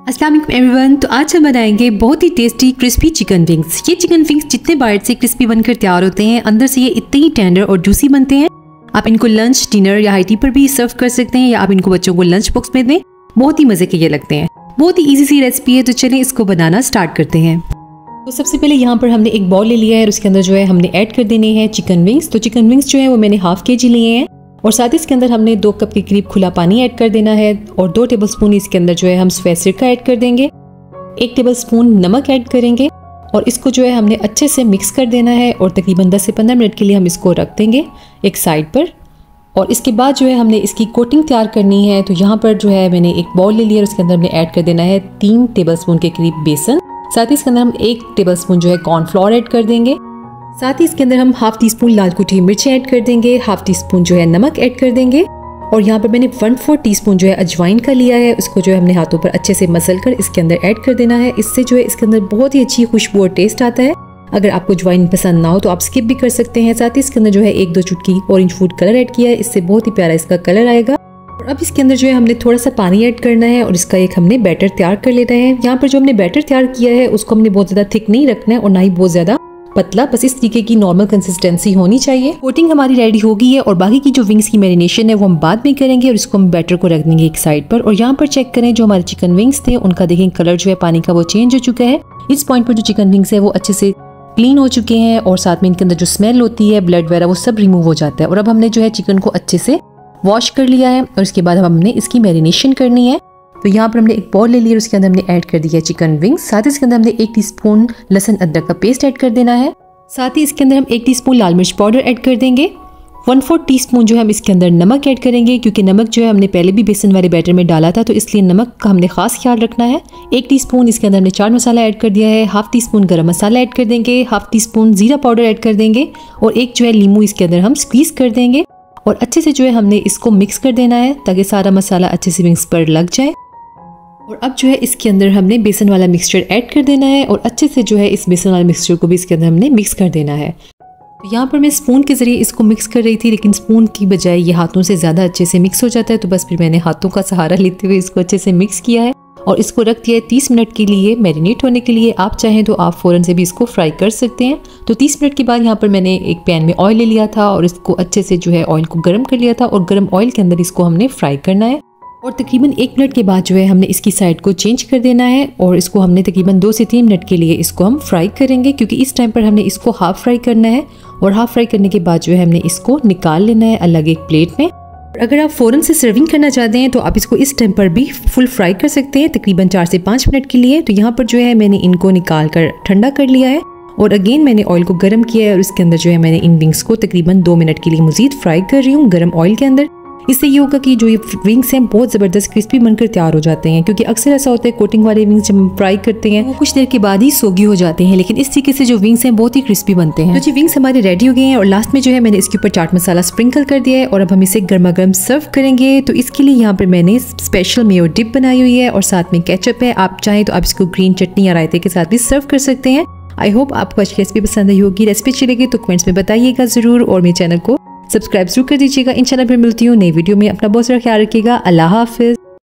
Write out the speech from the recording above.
अस्सलाम वालेकुम एवरीवन। तो आज हम बनाएंगे बहुत ही टेस्टी क्रिस्पी चिकन विंग्स। ये चिकन विंग्स जितने बाइट से क्रिस्पी बनकर तैयार होते हैं, अंदर से ये इतने ही टेंडर और जूसी बनते हैं। आप इनको लंच, डिनर या हाई टी पर भी सर्व कर सकते हैं, या आप इनको बच्चों को लंच बॉक्स में दें। बहुत ही मजे के ये लगते हैं। बहुत ही इजी सी रेसिपी है, तो चलिए इसको बनाना स्टार्ट करते हैं। तो सबसे पहले यहाँ पर हमने एक बाउल ले लिया है और उसके अंदर जो है हमने ऐड कर देने हैं चिकन विंग्स। तो चिकन विंग्स जो है वो मैंने हाफ केजी लिए हैं और साथ ही इसके अंदर हमने 2 कप के करीब खुला पानी ऐड कर देना है और 2 टेबलस्पून इसके अंदर जो है हम सफ़ेद सिरका ऐड कर देंगे। 1 टेबलस्पून नमक ऐड करेंगे और इसको जो है हमने अच्छे से मिक्स कर देना है और तकरीबन 10 से 15 मिनट के लिए हम इसको रख देंगे एक साइड पर। और इसके बाद जो है हमने इसकी कोटिंग तैयार करनी है। तो यहाँ पर जो है मैंने एक बाउल ले लिया और उसके अंदर हमने ऐड कर देना है 3 टेबलस्पून के करीब बेसन। साथ ही इसके अंदर हम 1 टेबलस्पून जो है कॉर्नफ्लोर ऐड कर देंगे। साथ ही इसके अंदर हम हाफ टी स्पून लाल कुटी मिर्च ऐड कर देंगे, हाफ टी स्पून जो है नमक ऐड कर देंगे और यहाँ पर मैंने 1/4 टीस्पून जो है अजवाइन का लिया है। उसको जो है हमने हाथों पर अच्छे से मसल कर इसके अंदर ऐड कर देना है। इससे जो है इसके अंदर बहुत ही अच्छी खुशबू और टेस्ट आता है। अगर आपको अजवाइन पसंद ना हो तो आप स्किप भी कर सकते हैं। साथ ही इसके अंदर जो है 1-2 चुटकी ऑरेंज फूड कलर ऐड किया है, इससे बहुत ही प्यारा इसका कलर आएगा। और अब इसके अंदर जो है हमने थोड़ा सा पानी ऐड करना है और इसका एक हमने बैटर तैयार कर लेना है। यहाँ पर जो हमने बैटर तैयार किया है उसको हमने बहुत ज़्यादा थिक नहीं रखना है और ना ही बहुत ज़्यादा पतला, बस इस तरीके की नॉर्मल कंसिस्टेंसी होनी चाहिए। कोटिंग हमारी रेडी हो गई है और बाकी की जो विंग्स की मैरिनेशन है वो हम बाद में करेंगे और इसको हम बैटर को रख देंगे एक साइड पर। और यहाँ पर चेक करें जो हमारे चिकन विंग्स थे उनका देखें कलर जो है पानी का वो चेंज हो चुका है। इस पॉइंट पर जो चिकन विंग्स है वो अच्छे से क्लीन हो चुके हैं और साथ में इनके अंदर जो स्मेल होती है ब्लड वगैरह वो सब रिमूव हो जाता है। और अब हमने जो है चिकन को अच्छे से वॉश कर लिया है और इसके बाद हमने इसकी मैरिनेशन करनी है। तो यहाँ पर हमने एक बाउल ले लिया और उसके अंदर हमने ऐड कर दिया चिकन विंग्स। साथ ही इसके अंदर हमने 1 टीस्पून लहसुन अदरक का पेस्ट ऐड कर देना है। साथ ही इसके अंदर हम 1 टीस्पून लाल मिर्च पाउडर ऐड कर देंगे। 1/4 टीस्पून जो है हम इसके अंदर नमक ऐड करेंगे, क्योंकि नमक जो है हमने पहले भी बेसन वाले बैटर में डाला था, तो इसलिए नमक का हमने खास ख्याल रखना है। 1 टीस्पून इसके अंदर हमने चाट मसाला ऐड कर दिया है। हाफ टी स्पून गरम मसाला ऐड कर देंगे, हाफ टी स्पून जीरा पाउडर ऐड कर देंगे और एक जो है नींबू इसके अंदर हम स्क्वीज कर देंगे और अच्छे से जो है हमने इसको मिक्स कर देना है ताकि सारा मसाला अच्छे से विंग्स पर लग जाए। और अब जो है इसके अंदर हमने बेसन वाला मिक्सचर ऐड कर देना है और अच्छे से जो है इस बेसन वाले मिक्सचर को भी इसके अंदर हमने मिक्स कर देना है। तो यहाँ पर मैं स्पून के ज़रिए इसको मिक्स कर रही थी, लेकिन स्पून की बजाय ये हाथों से ज़्यादा अच्छे से मिक्स हो जाता है, तो बस फिर मैंने हाथों का सहारा लेते हुए इसको अच्छे से मिक्स किया है और इसको रख दिया है 30 मिनट के लिए मैरिनेट होने के लिए। आप चाहें तो आप फ़ौरन से भी इसको फ्राई कर सकते हैं। तो 30 मिनट के बाद यहाँ पर मैंने एक पैन में ऑयल ले लिया था और इसको अच्छे से जो है ऑयल को गर्म कर लिया था और गर्म ऑयल के अंदर इसको हमने फ्राई करना है। और तकरीबन 1 मिनट के बाद जो है हमने इसकी साइड को चेंज कर देना है और इसको हमने तकरीबन 2 से 3 मिनट के लिए इसको हम फ्राई करेंगे, क्योंकि इस टाइम पर हमने इसको हाफ फ्राई करना है और हाफ फ्राई करने के बाद जो है हमने इसको निकाल लेना है अलग एक प्लेट में। और अगर आप फ़ौरन से सर्विंग करना चाहते हैं तो आप इसको इस टाइम पर भी फुल फ्राई कर सकते हैं तकरीबन 4 से 5 मिनट के लिए। तो यहाँ पर जो है मैंने इनको निकाल कर ठंडा कर लिया है और अगेन मैंने ऑयल को गर्म किया है और इसके अंदर जो है मैंने इन विंग्स को तकरीबन 2 मिनट के लिए मज़ीद फ्राई कर रही हूँ गर्म ऑयल के अंदर। इससे ये होगा कि जो ये विंग्स हैं बहुत ज़बरदस्त क्रिस्पी बनकर तैयार हो जाते हैं, क्योंकि अक्सर ऐसा होता है कोटिंग वाले विंग्स जब हम फ्राई करते हैं वो कुछ देर के बाद ही सोगी हो जाते हैं, लेकिन इस तरीके से जो विंग्स हैं बहुत ही क्रिस्पी बनते हैं। तो जी विंग्स हमारे रेडी हो गए हैं और लास्ट में जो है मैंने इसके ऊपर चाट मसाला स्प्रिंकल कर दिया है और अब हम इसे गर्मा गर्म सर्व करेंगे। तो इसके लिए यहाँ पर मैंने स्पेशल मेयो डिप बनाई हुई है और साथ में केचप है। आप चाहें तो आप इसको ग्रीन चटनी या रायते के साथ भी सर्व कर सकते हैं। आई होप आपको आज की रेसिपी पसंद आई होगी। रेसिपी अच्छी लगी तो कमेंट्स में बताइएगा ज़रूर और मेरे चैनल को सब्सक्राइब जरूर कर दीजिएगा। इंशाल्लाह फिर मिलती हूँ नई वीडियो में। अपना बहुत सारा ख्याल रखिएगा। अल्लाह हाफिज़।